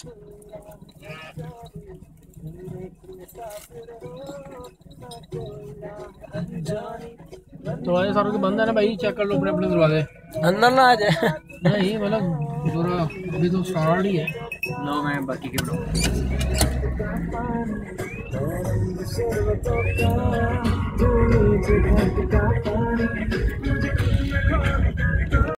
दरवाजे सारों के बंद है ना भाई, चेक कर लो अपने अपने दरवाजे। अंदर ना आ जाए। नहीं मतलब पूरा अभी तो स्टार्ट ही है। लो मैं बाकी के बनाऊँ।